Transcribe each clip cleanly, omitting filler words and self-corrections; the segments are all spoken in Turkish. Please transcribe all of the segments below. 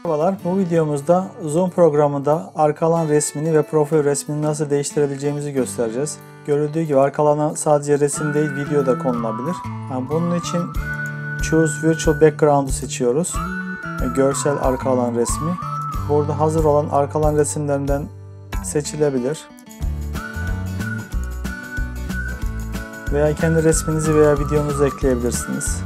Merhabalar, bu videomuzda Zoom programında arka alan resmini ve profil resmini nasıl değiştirebileceğimizi göstereceğiz. Görüldüğü gibi arka alana sadece resim değil video da konulabilir. Bunun için Choose Virtual Background'u seçiyoruz. Görsel arka alan resmi. Burada hazır olan arka alan resimlerinden seçilebilir. Veya kendi resminizi veya videonuzu ekleyebilirsiniz.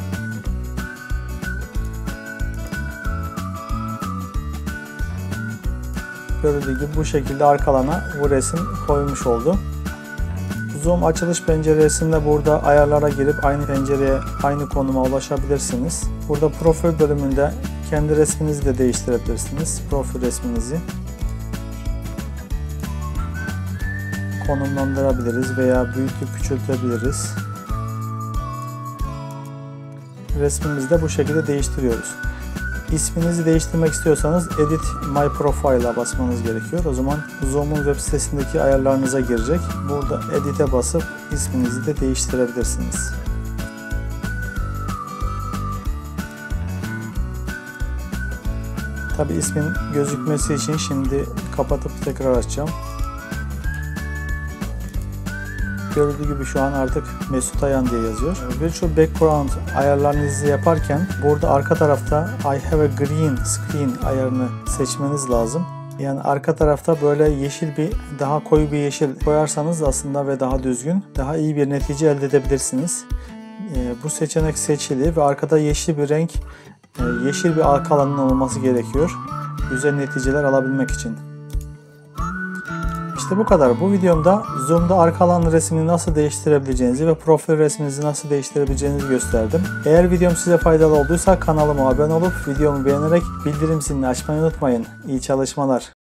Gördüğünüz gibi bu şekilde arka alana bu resim koymuş oldu. Zoom açılış penceresinde burada ayarlara girip aynı pencereye, aynı konuma ulaşabilirsiniz. Burada profil bölümünde kendi resminizi de değiştirebilirsiniz. Profil resminizi konumlandırabiliriz veya büyütüp küçültebiliriz. Resmimizi de bu şekilde değiştiriyoruz. İsminizi değiştirmek istiyorsanız Edit My Profile'a basmanız gerekiyor. O zaman Zoom'un web sitesindeki ayarlarınıza girecek. Burada Edit'e basıp isminizi de değiştirebilirsiniz. Tabi ismin gözükmesi için şimdi kapatıp tekrar açacağım. Gördüğü gibi şu an artık Mesut Ayan diye yazıyor. Virtual Background ayarlarınızı yaparken burada arka tarafta I have a green screen ayarını seçmeniz lazım. Yani arka tarafta böyle yeşil daha koyu bir yeşil koyarsanız aslında ve daha düzgün, daha iyi bir netice elde edebilirsiniz. Bu seçenek seçili ve arkada yeşil bir renk, yeşil bir arka alanın olması gerekiyor. Güzel neticeler alabilmek için. İşte bu kadar. Bu videomda Zoom'da arka alan resmini nasıl değiştirebileceğinizi ve profil resminizi nasıl değiştirebileceğinizi gösterdim. Eğer videom size faydalı olduysa kanalıma abone olup videomu beğenerek bildirim zilini açmayı unutmayın. İyi çalışmalar.